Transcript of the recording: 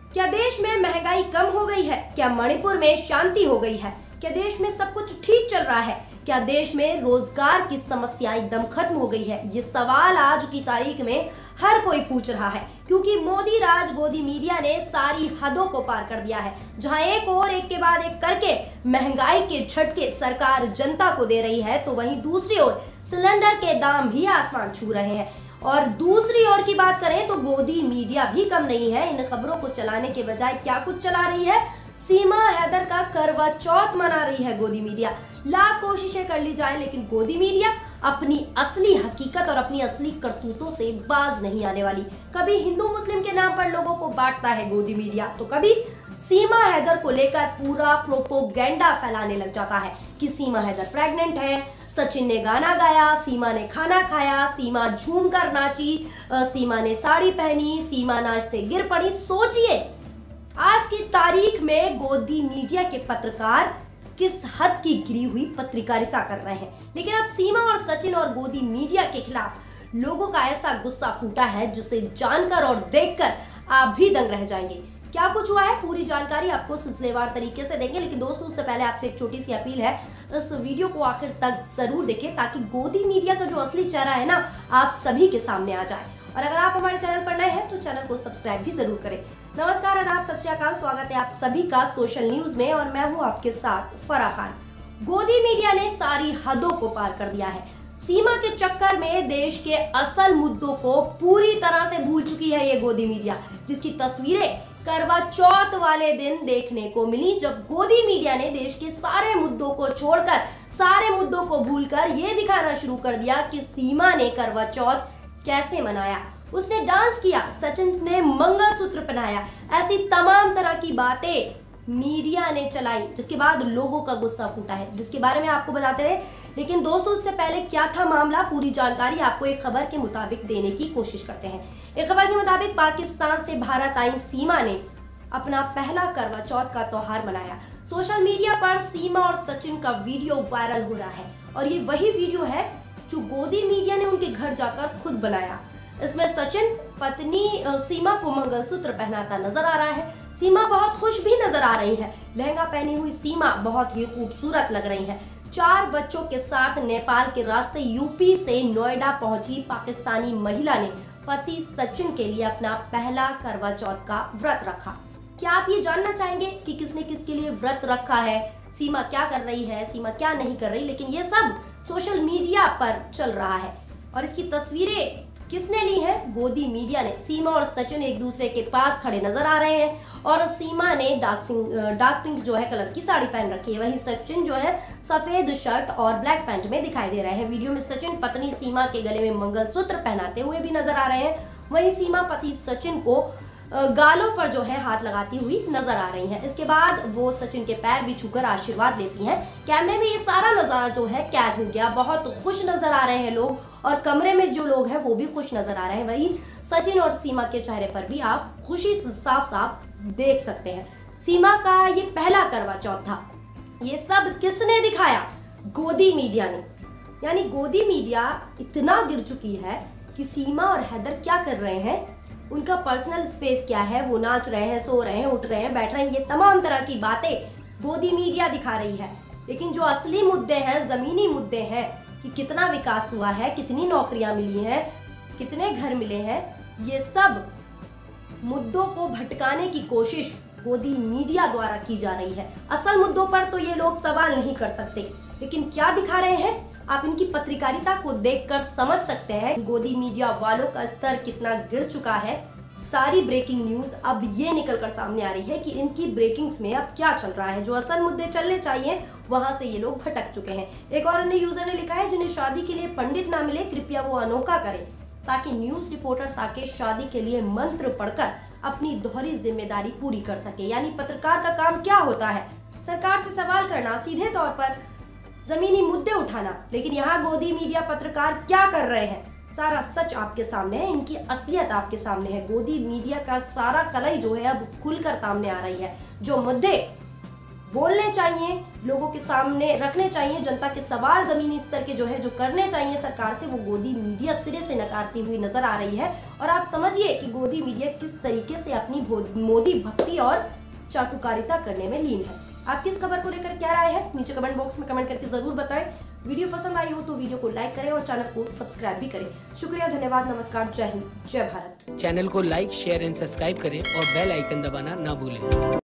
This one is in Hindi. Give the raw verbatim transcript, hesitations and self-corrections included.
क्या देश में महंगाई कम हो गई है? क्या मणिपुर में शांति हो गई है? क्या देश में सब कुछ ठीक चल रहा है? क्या देश में रोजगार की समस्या एकदम खत्म हो गई है? ये सवाल आज की तारीख में हर कोई पूछ रहा है, क्योंकि मोदी राज गोदी मीडिया ने सारी हदों को पार कर दिया है। जहां एक और एक के बाद एक करके महंगाई के झटके सरकार जनता को दे रही है, तो वहीं दूसरी ओर सिलेंडर के दाम भी आसमान छू रहे हैं। और दूसरी ओर की बात करें तो गोदी मीडिया भी कम नहीं है। इन खबरों को चलाने के बजाय क्या कुछ चला रही है? सीमा हैदर का करवा चौथ मना रही है गोदी मीडिया। लाख कोशिशें कर ली जाए, लेकिन गोदी मीडिया अपनी असली हकीकत और अपनी असली करतूतों से बाज नहीं आने वाली। कभी हिंदू मुस्लिम के नाम पर लोगों को बांटता है गोदी मीडिया, तो कभी सीमा हैदर को लेकर पूरा प्रोपोगेंडा फैलाने लग जाता है कि सीमा हैदर प्रेग्नेंट है, सचिन ने गाना गाया, सीमा ने खाना खाया, सीमा झूम कर नाची, सीमा ने साड़ी पहनी, सीमा नाचते गिर पड़ी। सोचिए आज की तारीख में गोदी मीडिया के पत्रकार किस हद की गिरी हुई पत्रकारिता कर रहे हैं। लेकिन अब सीमा और सचिन और गोदी मीडिया के खिलाफ लोगों का ऐसा गुस्सा फूटा है जिसे जानकर और देखकर आप भी दंग रह जाएंगे। क्या कुछ हुआ है, पूरी जानकारी आपको सिलसिलेवार तरीके से देंगे। लेकिन दोस्तों, उससे पहले आपसे एक छोटी सी अपील है, इस वीडियो को आखिर तक जरूर देखें ताकि गोदी मीडिया का जो असली चेहरा है ना, आप सभी के सामने आ जाए। और अगर आप हमारे चैनल पर नए हैं तो चैनल को सब्सक्राइब भी जरूर करें। नमस्कार, आदाब, सत श्री अकाल, स्वागत है आप सभी का सोशल न्यूज में और मैं हूं आपके साथ फराह खान। गोदी मीडिया ने सारी हदों को पार कर दिया है। सीमा के चक्कर में देश के असल मुद्दों को पूरी तरह से भूल चुकी है ये गोदी मीडिया, जिसकी तस्वीरें करवा चौथ वाले दिन देखने को मिली, जब गोदी मीडिया ने देश के सारे मुद्दों को छोड़कर, सारे मुद्दों को भूलकर ये दिखाना शुरू कर दिया कि सीमा ने करवा चौथ कैसे मनाया। उसने डांस किया, सचिन ने मंगलसूत्र पहनाया, ऐसी तमाम तरह की बातें मीडिया ने चलाई, जिसके बाद लोगों का गुस्सा फूटा है, जिसके बारे में आपको बताते रहे। लेकिन दोस्तों, इससे पहले क्या था मामला, पूरी जानकारी आपको एक खबर के मुताबिक देने की कोशिश करते हैं। एक खबर के मुताबिक पाकिस्तान से भारत आई सीमा ने अपना पहला करवा चौथ का त्योहार मनाया। सोशल मीडिया पर सीमा और सचिन का वीडियो वायरल हो रहा है और ये वही वीडियो है जो गोदी मीडिया ने उनके घर जाकर खुद बनाया। इसमें सचिन पत्नी सीमा को मंगलसूत्र पहनाता नजर आ रहा है। सीमा बहुत खुश भी नजर आ रही है। लहंगा पहनी हुई सीमा बहुत ही खूबसूरत लग रही है। चार बच्चों के साथ नेपाल के रास्ते यूपी से नोएडा पहुंची पाकिस्तानी महिला ने पति सचिन के लिए अपना पहला करवा चौथ का व्रत रखा। क्या आप ये जानना चाहेंगे कि किसने किसके लिए व्रत रखा है, सीमा क्या कर रही है, सीमा क्या नहीं कर रही? लेकिन ये सब सोशल मीडिया पर चल रहा है और इसकी तस्वीरें किसने ली है? गोदी मीडिया ने। सीमा और सचिन एक दूसरे के पास खड़े नजर आ रहे हैं और सीमा ने डार्क डार्क पिंक जो है कलर की साड़ी पहन रखी है, वहीं सचिन जो है सफेद शर्ट और ब्लैक पैंट में दिखाई दे रहे हैं। वीडियो में सचिन पत्नी सीमा के गले में मंगलसूत्र पहनाते हुए भी नजर आ रहे हैं, वहीं सीमा पति सचिन को गालों पर जो है हाथ लगाती हुई नजर आ रही हैं। इसके बाद वो सचिन के पैर भी छूकर आशीर्वाद लेती हैं। कैमरे में ये सारा नजारा जो है कैद हो गया। बहुत खुश नजर आ रहे हैं लोग और कमरे में जो लोग हैं वो भी खुश नजर आ रहे हैं। वही सचिन और सीमा के चेहरे पर भी आप खुशी साफ साफ देख सकते हैं। सीमा का ये पहला करवा चौथ था। ये सब किसने दिखाया? गोदी मीडिया ने। यानी गोदी मीडिया इतना गिर चुकी है कि सीमा और हैदर क्या कर रहे हैं, उनका पर्सनल स्पेस क्या है, वो नाच रहे हैं, सो रहे हैं, उठ रहे हैं, बैठ रहे हैं, ये तमाम तरह की बातें गोदी मीडिया दिखा रही है। लेकिन जो असली मुद्दे हैं, जमीनी मुद्दे हैं कि कितना विकास हुआ है, कितनी नौकरियां मिली हैं, कितने घर मिले हैं, ये सब मुद्दों को भटकाने की कोशिश गोदी मीडिया द्वारा की जा रही है। असल मुद्दों पर तो ये लोग सवाल नहीं कर सकते, लेकिन क्या दिखा रहे हैं आप इनकी पत्रकारिता को देखकर समझ सकते हैं गोदी मीडिया वालों का स्तर कितना गिर चुका है। सारी ब्रेकिंग न्यूज अब ये निकलकर सामने आ रही है कि इनकी ब्रेकिंग्स में अब क्या चल रहा है। जो असल मुद्दे चलने चाहिए वहां से ये लोग भटक चुके हैं। एक और अन्य यूजर ने लिखा है, जिन्हें शादी के लिए पंडित ना मिले कृपया वो अनोखा करें ताकि न्यूज रिपोर्टर्स आके शादी के लिए मंत्र पढ़कर अपनी दोहरी जिम्मेदारी पूरी कर सके। यानी पत्रकार का काम क्या होता है? सरकार से सवाल करना, सीधे तौर पर जमीनी मुद्दे उठाना। लेकिन यहाँ गोदी मीडिया पत्रकार क्या कर रहे हैं? सारा सच आपके सामने है, इनकी असलियत आपके सामने है। गोदी मीडिया का सारा कलई जो है अब खुलकर सामने आ रही है। जो मुद्दे बोलने चाहिए, लोगों के सामने रखने चाहिए, जनता के सवाल जमीनी स्तर के जो है जो करने चाहिए सरकार से, वो गोदी मीडिया सिरे से नकारती हुई नजर आ रही है। और आप समझिए कि गोदी मीडिया किस तरीके से अपनी मोदी भक्ति और चाटुकारिता करने में लीन है। आपकी इस खबर को लेकर क्या राय है, नीचे कमेंट बॉक्स में कमेंट करके जरूर बताएं। वीडियो पसंद आई हो तो वीडियो को लाइक करें और चैनल को सब्सक्राइब भी करें। शुक्रिया, धन्यवाद, नमस्कार, जय हिंद, जय भारत। चैनल को लाइक, शेयर एंड सब्सक्राइब करें और बेल आइकन दबाना ना भूलें।